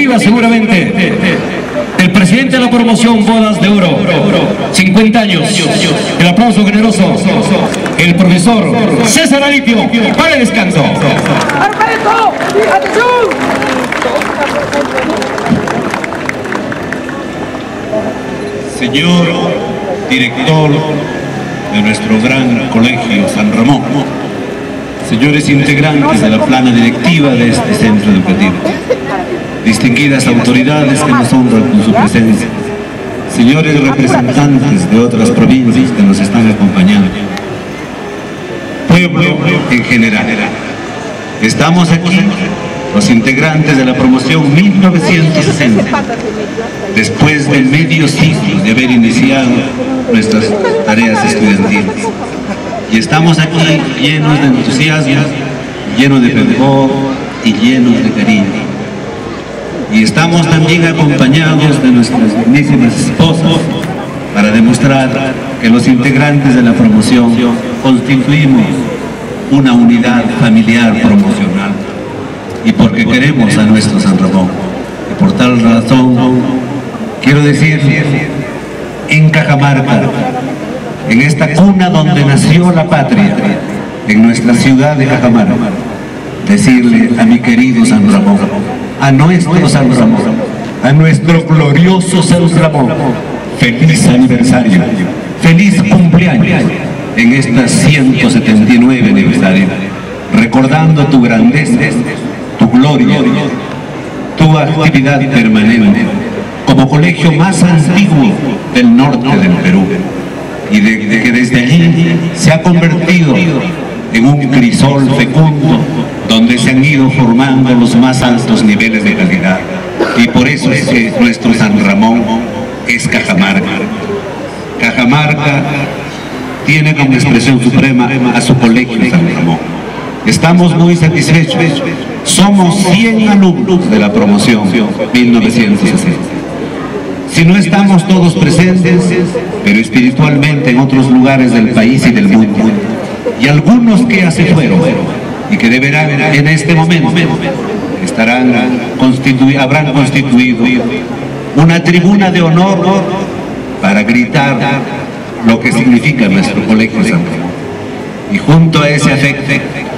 directiva seguramente el presidente de la promoción Bodas de Oro, 50 años. El aplauso generoso, el profesor César Alipio para el descanso. Señor director de nuestro gran colegio San Ramón, señores integrantes de la plana directiva de este centro educativo, distinguidas autoridades que nos honran con su presencia, señores representantes de otras provincias que nos están acompañando, pueblo en general. Estamos aquí, los integrantes de la promoción 1960, después de medio siglo de haber iniciado nuestras tareas estudiantiles. Y estamos aquí llenos de entusiasmo, llenos de fervor y llenos de cariño. Y estamos también acompañados de nuestras dignísimas esposas para demostrar que los integrantes de la promoción constituimos una unidad familiar promocional y porque queremos a nuestro San Ramón. Y por tal razón quiero decir, en Cajamarca, en esta cuna donde nació la patria, en nuestra ciudad de Cajamarca, decirle a mi querido San Ramón, a nuestro San Ramón, a nuestro glorioso San Ramón, feliz aniversario, feliz cumpleaños en esta 179 aniversario, recordando tu grandeza, tu gloria, tu actividad permanente como colegio más antiguo del norte del Perú, y de que desde allí se ha convertido en un crisol fecundo donde se han ido formando los más altos niveles de calidad. Y por eso es que nuestro San Ramón es Cajamarca. Cajamarca tiene como expresión suprema a su colegio San Ramón. Estamos muy satisfechos. Somos 100 alumnos de la promoción 1960. Si no estamos todos presentes, pero espiritualmente en otros lugares del país y del mundo, y algunos que ya se fueron y que deberán en este momento habrán constituido una tribuna de honor para gritar lo que significa nuestro colegio San Ramón. Y junto a ese afecto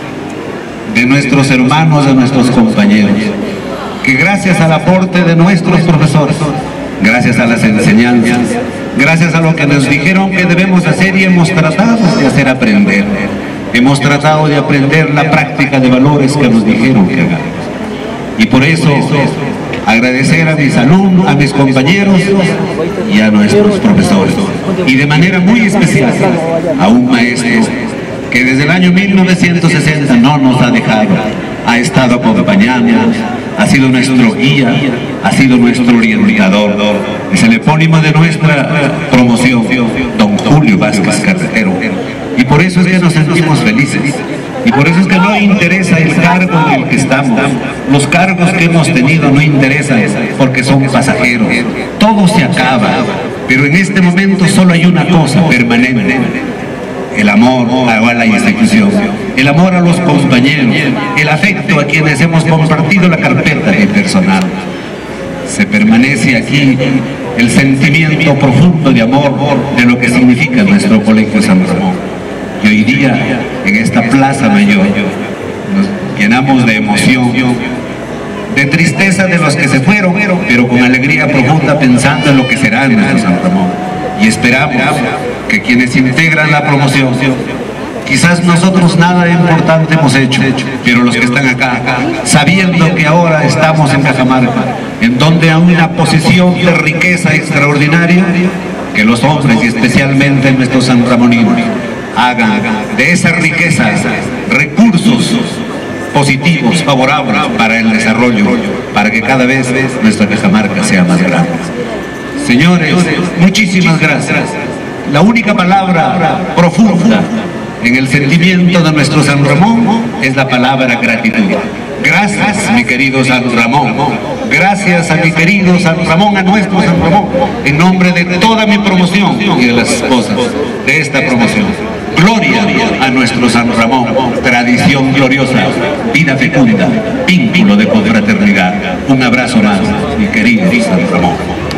de nuestros hermanos, de nuestros compañeros, que gracias al aporte de nuestros profesores, gracias a las enseñanzas, gracias a lo que nos dijeron que debemos hacer y hemos tratado de hacer aprender. Hemos tratado de aprender la práctica de valores que nos dijeron que hagamos. Y por eso, agradecer a mis alumnos, a mis compañeros y a nuestros profesores. Y de manera muy especial a un maestro que desde el año 1960 no nos ha dejado, ha estado acompañándonos, ha sido nuestro guía, ha sido nuestro orientador. Es el epónimo de nuestra promoción, don Julio Vázquez Carretero. Y por eso es que nos sentimos felices. Y por eso es que no interesa el cargo en el que estamos. Los cargos que hemos tenido no interesan porque son pasajeros. Todo se acaba. Pero en este momento solo hay una cosa permanente: el amor a la institución, el amor a los compañeros, el afecto a quienes hemos compartido la carpeta de personal. Se permanece aquí el sentimiento profundo de amor de lo que significa nuestro colegio San Ramón. Y hoy día, en esta Plaza Mayor, nos llenamos de emoción, de tristeza de los que se fueron, pero con alegría profunda pensando en lo que será nuestro San Ramón. Y esperamos que quienes integran la promoción, quizás nosotros nada importante hemos hecho, pero los que están acá, sabiendo que ahora estamos en Cajamarca, en donde hay una posición de riqueza extraordinaria, que los hombres y especialmente nuestros sanramoninos hagan de esa riqueza recursos positivos, favorables para el desarrollo, para que cada vez nuestra Cajamarca sea más grande. Señores, muchísimas gracias. La única palabra profunda en el sentimiento de nuestro San Ramón es la palabra gratitud. Gracias, mi querido San Ramón. Gracias a mi querido San Ramón, a nuestro San Ramón, en nombre de toda mi promoción y de las esposas de esta promoción. Gloria a nuestro San Ramón, tradición gloriosa, vida fecunda, vínculo de confraternidad. Un abrazo más, mi querido San Ramón.